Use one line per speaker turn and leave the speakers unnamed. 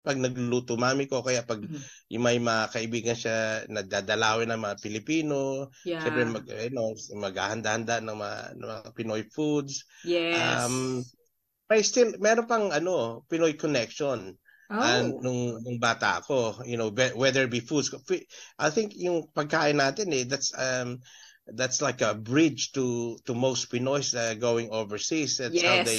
pag nagluluto mami ko, kaya pag yung may mga kaibigan siya na dadalawin ng mga Filipino, siyempre maghahanda-handa ng mga Pinoy foods.
Yes.
Meron pang Pinoy connection.
Oh.
Nung bata ako, whether it be foods, I think yung pagkain natin that's like a bridge to most Pinoys going overseas. That's how they